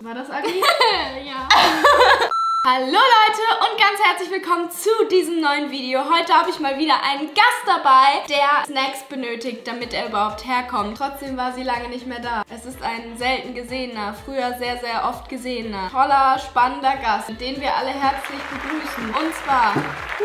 War das Agi? Ja. Hallo Leute und ganz herzlich willkommen zu diesem neuen Video. Heute habe ich mal wieder einen Gast dabei, der Snacks benötigt, damit er überhaupt herkommt. Trotzdem war sie lange nicht mehr da. Es ist ein selten gesehener, früher sehr, sehr oft gesehener, toller, spannender Gast, den wir alle herzlich begrüßen. Und zwar...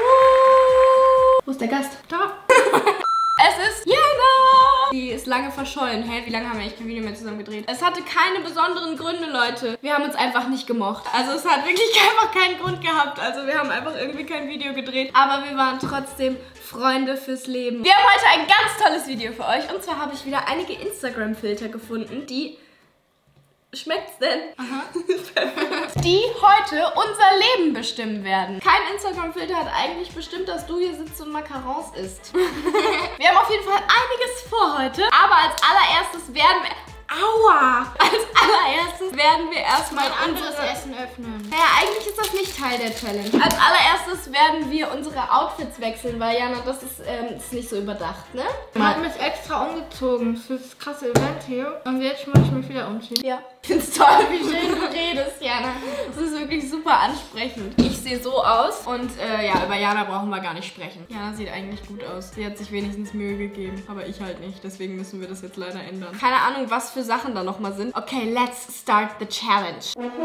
Wo ist der Gast? Da. Es ist Jana! Die ist lange verschollen. Hä, wie lange haben wir eigentlich kein Video mehr zusammen gedreht? Es hatte keine besonderen Gründe, Leute. Wir haben uns einfach nicht gemocht. Also es hat wirklich einfach keinen Grund gehabt. Also wir haben einfach irgendwie kein Video gedreht. Aber wir waren trotzdem Freunde fürs Leben. Wir haben heute ein ganz tolles Video für euch. Und zwar habe ich wieder einige Instagram-Filter gefunden, die... Schmeckt's denn? Aha. Die heute unser Leben bestimmen werden. Kein Instagram-Filter hat eigentlich bestimmt, dass du hier sitzt und Macarons isst. Wir haben auf jeden Fall einiges vor heute. Aber als allererstes werden wir... Aua! Als allererstes werden wir erstmal anderes Essen öffnen. Naja, eigentlich ist das nicht Teil der Challenge. Als allererstes werden wir unsere Outfits wechseln, weil Jana, das ist nicht so überdacht, ne? Ich habe mich extra umgezogen für das krasse Event hier. Und jetzt muss ich mich wieder umziehen. Ja. Ich find's toll, wie schön du redest, Jana. Das ist wirklich super ansprechend. Ich sehe so aus und ja, über Jana brauchen wir gar nicht sprechen. Jana sieht eigentlich gut aus. Sie hat sich wenigstens Mühe gegeben, aber ich halt nicht. Deswegen müssen wir das jetzt leider ändern. Keine Ahnung, was für Sachen da nochmal sind. Okay, let's start the challenge.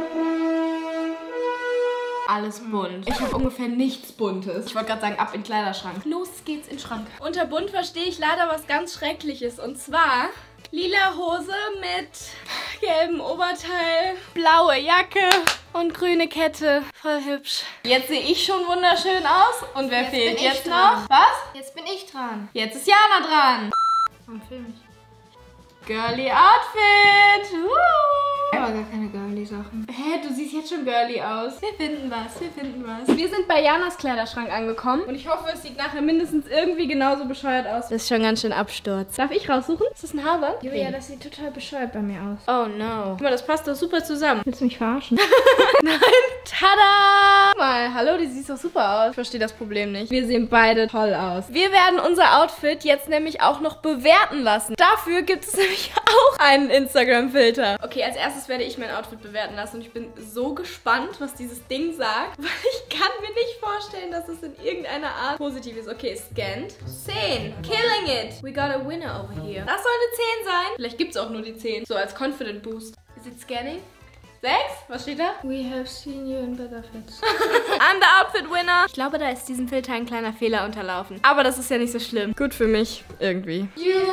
Alles bunt. Ich habe ungefähr nichts Buntes. Ich wollte gerade sagen, ab in den Kleiderschrank. Los geht's in den Schrank. Unter bunt verstehe ich leider was ganz Schreckliches. Und zwar lila Hose mit gelbem Oberteil, blaue Jacke und grüne Kette. Voll hübsch. Jetzt sehe ich schon wunderschön aus. Und wer fehlt jetzt noch? Was? Jetzt bin ich dran. Jetzt ist Jana dran. Warum film ich? Girly Outfit. Aber gar keine Girly-Sachen. Hä, du siehst jetzt schon girly aus. Wir finden was, wir finden was. Wir sind bei Janas Kleiderschrank angekommen. Und ich hoffe, es sieht nachher mindestens irgendwie genauso bescheuert aus. Das ist schon ganz schön Absturz. Darf ich raussuchen? Ist das ein Haarband? Julia, das sieht total bescheuert bei mir aus. Oh no. Guck mal, das passt doch super zusammen. Willst du mich verarschen? Nein. Tada! Mal, hallo, die sieht doch super aus. Ich verstehe das Problem nicht. Wir sehen beide toll aus. Wir werden unser Outfit jetzt nämlich auch noch bewerten lassen. Dafür gibt es nämlich auch einen Instagram-Filter. Okay, als erstes werde ich mein Outfit bewerten lassen und ich bin so gespannt, was dieses Ding sagt, weil ich kann mir nicht vorstellen, dass es in irgendeiner Art positiv ist. Okay, scanned. 10. Killing it. We got a winner over here. Das soll eine 10 sein. Vielleicht gibt es auch nur die 10. So als Confident Boost. Is it scanning? 6? Was steht da? We have seen you in better fits. I'm the outfit winner. Ich glaube, da ist diesem Filter ein kleiner Fehler unterlaufen. Aber das ist ja nicht so schlimm. Gut für mich. Irgendwie.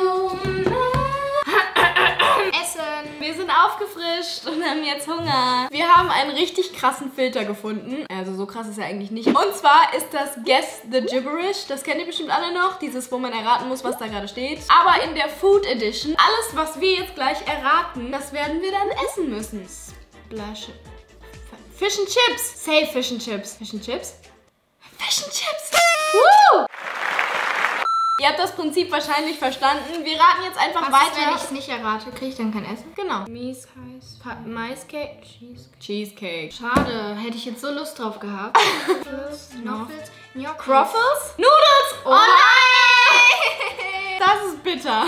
Essen. Wir sind aufgefrischt und haben jetzt Hunger. Wir haben einen richtig krassen Filter gefunden. Also so krass ist er eigentlich nicht. Und zwar ist das Guess the Gibberish. Das kennt ihr bestimmt alle noch. Dieses, wo man erraten muss, was da gerade steht. Aber in der Food Edition, alles, was wir jetzt gleich erraten, das werden wir dann essen müssen. Splash. Fish and Chips. Say Fish and Chips. Fish and Chips? Fish and Chips. Woo! Ihr habt das Prinzip wahrscheinlich verstanden. Wir raten jetzt einfach weiter. Wenn ich es nicht errate, kriege ich dann kein Essen? Genau. Maiscake. Cheesecake. Schade, hätte ich jetzt so Lust drauf gehabt. Knuffels. Croffles? Noodles! Oh nein! Das ist bitter.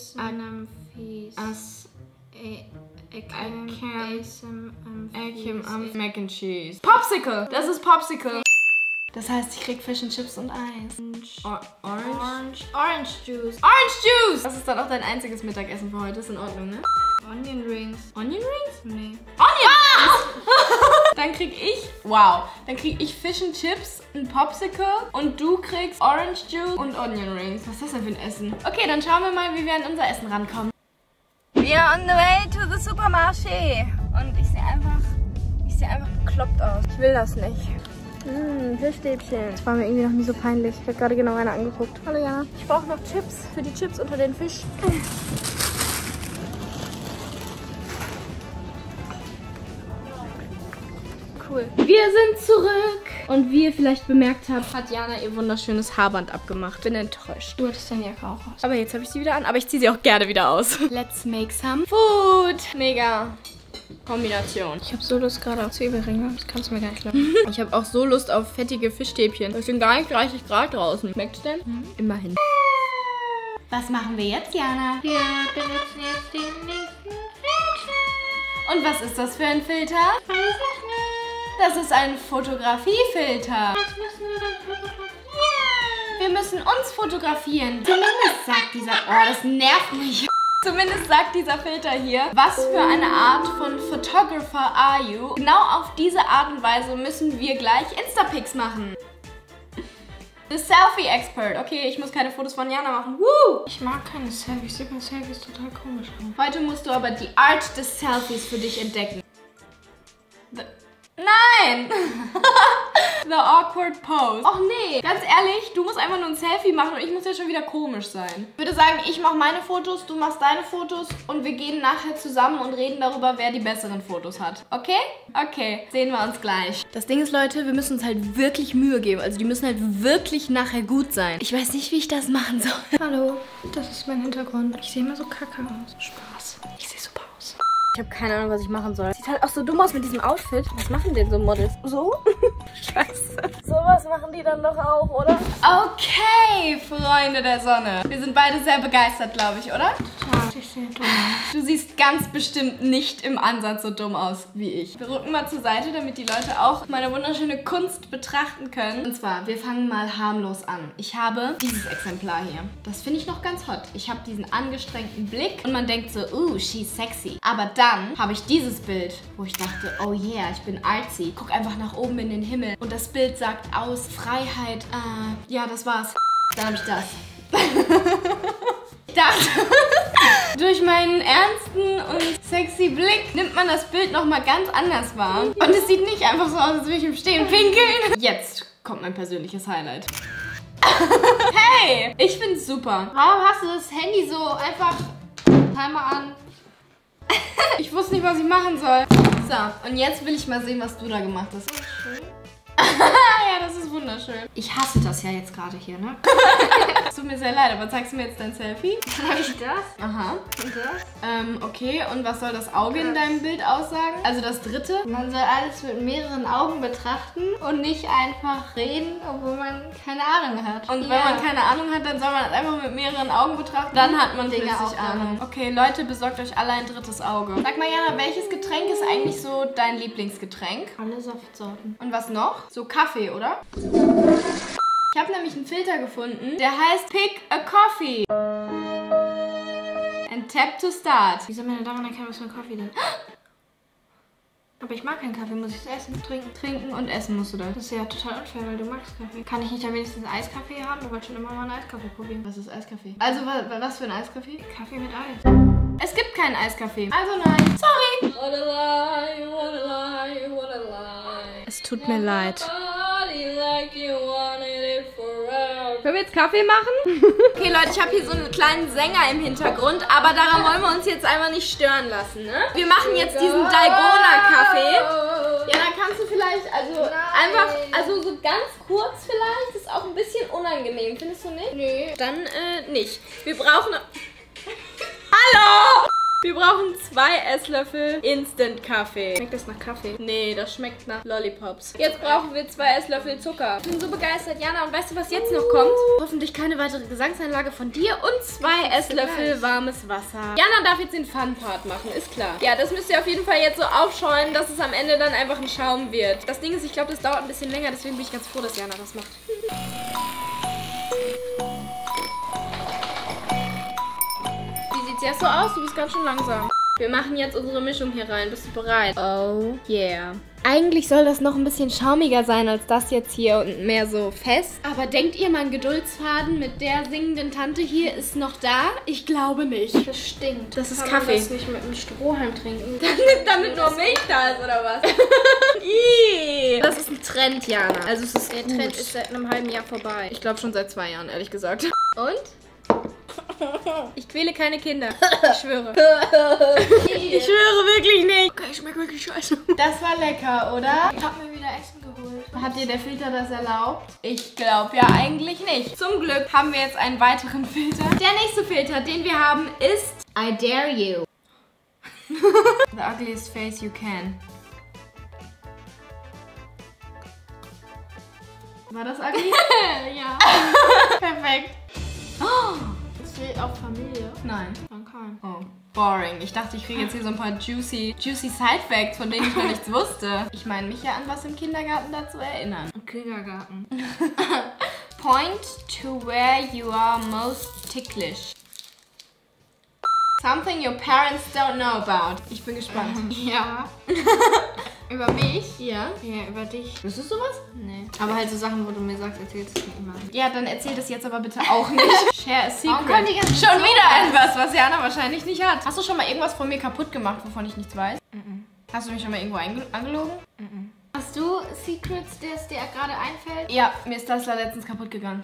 Mac and Cheese. Popsicle. Das ist Popsicle. Das heißt, ich krieg Fish and Chips und Eis. Orange Juice. Orange Juice! Das ist dann auch dein einziges Mittagessen für heute. Ist in Ordnung, ne? Onion Rings. Onion Rings? Nee. Onion Rings! Dann krieg ich, wow, dann krieg ich Fish and Chips, ein Popsicle und du kriegst Orange Juice und Onion Rings. Was ist das denn für ein Essen? Okay, dann schauen wir mal, wie wir an unser Essen rankommen. We are on the way to the Supermarché. Und ich sehe einfach bekloppt aus. Ich will das nicht. Fischstäbchen. Das war mir irgendwie noch nie so peinlich. Ich habe gerade genau eine angeguckt. Hallo Jana. Ich brauche noch Chips für die Chips unter den Fisch. Cool. Wir sind zurück. Und wie ihr vielleicht bemerkt habt, hat Jana ihr wunderschönes Haarband abgemacht. Bin enttäuscht. Du hattest deine Jacke auch aus. Aber jetzt habe ich sie wieder an. Aber ich ziehe sie auch gerne wieder aus. Let's make some food. Mega Kombination. Ich habe so Lust gerade auf Zwiebelringe. Das kannst du mir gar nicht glauben. Ich habe auch so Lust auf fettige Fischstäbchen. Es sind gar nicht 30 Grad draußen. Schmeckt's denn? Immerhin. Was machen wir jetzt, Jana? Wir benutzen jetzt den nächsten Filter. Und was ist das für ein Filter? Das ist ein Fotografiefilter. Was müssen wir denn fotografieren? Wir müssen uns fotografieren. Zumindest sagt dieser... Oh, das nervt mich. Zumindest sagt dieser Filter hier, was für eine Art von Photographer are you? Genau auf diese Art und Weise müssen wir gleich Instapics machen. The Selfie Expert. Okay, ich muss keine Fotos von Jana machen. Woo! Ich mag keine Selfies. Ich sehe bei Selfies total komisch aus. Heute musst du aber die Art des Selfies für dich entdecken. Nein! The awkward pose. Och nee, ganz ehrlich, du musst einfach nur ein Selfie machen und ich muss ja schon wieder komisch sein. Ich würde sagen, ich mache meine Fotos, du machst deine Fotos und wir gehen nachher zusammen und reden darüber, wer die besseren Fotos hat. Okay? Okay, sehen wir uns gleich. Das Ding ist, Leute, wir müssen uns halt wirklich Mühe geben. Also die müssen halt wirklich nachher gut sein. Ich weiß nicht, wie ich das machen soll. Hallo, das ist mein Hintergrund. Ich sehe immer so kacke aus. Spaß. Ich sehe super aus. Ich habe keine Ahnung, was ich machen soll. Sieht halt auch so dumm aus mit diesem Outfit. Was machen denn so Models? So? Scheiße. Sowas machen die dann doch auch, oder? Okay, Freunde der Sonne. Wir sind beide sehr begeistert, glaube ich, oder? Total. Ich sehe dumm aus. Du siehst ganz bestimmt nicht im Ansatz so dumm aus wie ich. Wir rücken mal zur Seite, damit die Leute auch meine wunderschöne Kunst betrachten können. Und zwar, wir fangen mal harmlos an. Ich habe dieses Exemplar hier. Das finde ich noch ganz hot. Ich habe diesen angestrengten Blick und man denkt so, she's sexy. Aber dann habe ich dieses Bild, wo ich dachte, oh yeah, ich bin artsy. Guck einfach nach oben in den Himmel. Und das Bild sagt aus, Freiheit, ja, das war's. Dann habe ich das. Ich dachte, durch meinen ernsten und sexy Blick nimmt man das Bild nochmal ganz anders wahr. Und es sieht nicht einfach so aus, als würde ich im Stehen pinkeln. Jetzt kommt mein persönliches Highlight. Hey, ich find's super. Warum hast du das Handy so einfach... Timer an. Ich wusste nicht, was ich machen soll. So, und jetzt will ich mal sehen, was du da gemacht hast. Oh, schön. Ja, das ist wunderschön. Ich hasse das ja jetzt gerade hier, ne? Es tut mir sehr leid, aber zeigst du mir jetzt dein Selfie? Dann habe ich das. Aha. Und das. Okay, und was soll das Auge in deinem Bild aussagen? Also das dritte? Man soll alles mit mehreren Augen betrachten und nicht einfach reden, obwohl man keine Ahnung hat. Und wenn man keine Ahnung hat, dann soll man das einfach mit mehreren Augen betrachten. Dann hat man Dinge plötzlich Ahnung. Okay, Leute, besorgt euch alle ein drittes Auge. Sag mal, Jana, welches Getränk ist eigentlich so dein Lieblingsgetränk? Alle Saftsorten. Und was noch? So Kaffee, oder? Ich habe nämlich einen Filter gefunden, der heißt Pick a Coffee. And tap to start. Wie soll man denn daran erkennen, was für ein Kaffee denn? Aber ich mag keinen Kaffee, muss ich es essen, trinken? Trinken und essen musst du das. Das ist ja total unfair, weil du magst Kaffee. Kann ich nicht am wenigstens Eiskaffee haben? Du wolltest schon immer mal einen Eiskaffee probieren. Was ist Eiskaffee? Also, was für ein Eiskaffee? Kaffee mit Eis. Es gibt keinen Eiskaffee. Also nein. Sorry. What a lie, what a lie, what a lie. Es tut mir leid. Können wir jetzt Kaffee machen? Okay, Leute, ich habe hier so einen kleinen Sänger im Hintergrund, aber daran wollen wir uns jetzt einfach nicht stören lassen, ne? Wir machen jetzt diesen Dalgona-Kaffee. Ja, dann kannst du vielleicht, also so ganz kurz vielleicht, ist auch ein bisschen unangenehm, findest du nicht? Nee. Dann nicht. Wir brauchen... Hallo! Wir brauchen 2 Esslöffel Instant-Kaffee. Schmeckt das nach Kaffee? Nee, das schmeckt nach Lollipops. Jetzt brauchen wir 2 Esslöffel Zucker. Ich bin so begeistert, Jana. Und weißt du, was jetzt noch kommt? Hoffentlich keine weitere Gesangseinlage von dir und 2 Esslöffel warmes Wasser. Jana darf jetzt den Fun-Part machen, ist klar. Ja, das müsst ihr auf jeden Fall jetzt so aufscheuen, dass es am Ende dann einfach ein Schaum wird. Das Ding ist, ich glaube, das dauert ein bisschen länger. Deswegen bin ich ganz froh, dass Jana das macht. Sieht jetzt so aus, du bist ganz schön langsam. Wir machen jetzt unsere Mischung hier rein. Bist du bereit? Oh yeah. Eigentlich soll das noch ein bisschen schaumiger sein als das jetzt hier und mehr so fest. Aber denkt ihr, mein Geduldsfaden mit der singenden Tante hier ist noch da? Ich glaube nicht. Das stinkt. Das ist Kann Kaffee. Man das nicht mit einem Strohhalm trinken? Damit nur Milch da ist, oder was? Ih. Das ist ein Trend, Jana. Also es ist Der Trend ist seit einem halben Jahr vorbei. Ich glaube schon seit 2 Jahren, ehrlich gesagt. Und? Ich quäle keine Kinder. Ich schwöre. Ich schwöre wirklich nicht. Okay, schmeckt wirklich scheiße. Das war lecker, oder? Ich hab mir wieder Essen geholt. Hat dir der Filter das erlaubt? Ich glaube ja eigentlich nicht. Zum Glück haben wir jetzt einen weiteren Filter. Der nächste Filter, den wir haben, ist I Dare You. The ugliest face you can. War das ugly? Ja. Perfekt. Es fehlt auch Familie. Nein. Dann kein. Oh. Boring. Ich dachte, ich kriege jetzt hier so ein paar juicy Side-Facts, von denen ich noch nichts wusste. Ich meine, mich ja an was im Kindergarten dazu erinnern. Kindergarten. Point to where you are most ticklish. Something your parents don't know about. Ich bin gespannt. Ja. Über mich? Ja? Ja, über dich. Wusstest du was? Nee. Aber halt so Sachen, wo du mir sagst, erzählst du mir immer. Ja, dann erzähl das jetzt aber bitte auch nicht. Share a secret. Warum kommt die ganze Schon Zeit wieder etwas, was Jana wahrscheinlich nicht hat. Hast du schon mal irgendwas von mir kaputt gemacht, wovon ich nichts weiß? Hast du mich schon mal irgendwo angelogen? Hast du Secrets, das dir gerade einfällt? Ja, mir ist Tesla letztens kaputt gegangen.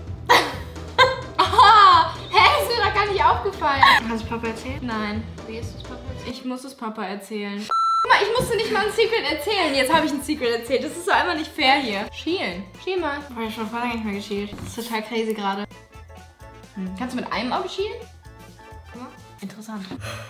Hä, ist mir doch gar nicht aufgefallen. Hast du Papa erzählt? Nein, Wie ist das Papa erzählt? ich muss es Papa erzählen. Guck mal, ich musste nicht mal ein Secret erzählen. Jetzt habe ich ein Secret erzählt. Das ist so einfach nicht fair hier. Schielen. Schiel mal. Ich habe schon voll lange nicht mehr geschielt. Das ist total crazy gerade. Kannst du mit einem Auge schielen? Guck mal. Interessant.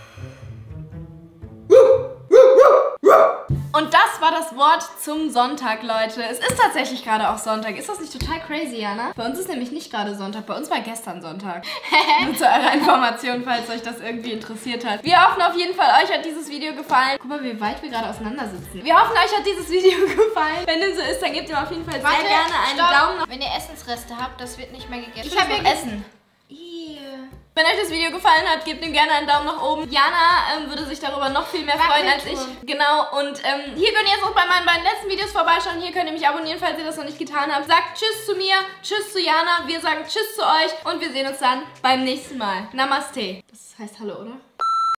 Und das war das Wort zum Sonntag, Leute. Es ist tatsächlich gerade auch Sonntag. Ist das nicht total crazy, Jana? Bei uns ist nämlich nicht gerade Sonntag. Bei uns war gestern Sonntag. Nur zu eurer Information, falls euch das irgendwie interessiert hat. Wir hoffen auf jeden Fall, euch hat dieses Video gefallen. Guck mal, wie weit wir gerade auseinandersitzen. Wir hoffen, euch hat dieses Video gefallen. Wenn dem so ist, dann gebt ihr auf jeden Fall sehr gerne einen Daumen nach. Wenn ihr Essensreste habt, das wird nicht mehr gegessen. Ich habe noch Essen. Wenn euch das Video gefallen hat, gebt ihm gerne einen Daumen nach oben. Jana würde sich darüber noch viel mehr freuen als ich. Genau, und hier könnt ihr jetzt auch bei meinen beiden letzten Videos vorbeischauen. Hier könnt ihr mich abonnieren, falls ihr das noch nicht getan habt. Sagt Tschüss zu mir, Tschüss zu Jana. Wir sagen Tschüss zu euch und wir sehen uns dann beim nächsten Mal. Namaste. Das heißt Hallo, oder?